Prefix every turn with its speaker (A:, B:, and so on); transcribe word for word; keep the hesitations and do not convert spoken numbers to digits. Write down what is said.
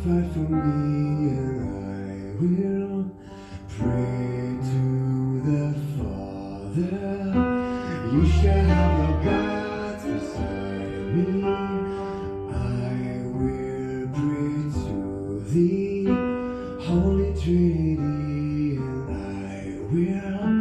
A: fight for me, and I will pray to the Father. You shall have no gods beside me. I will pray to the Holy Trinity, and I will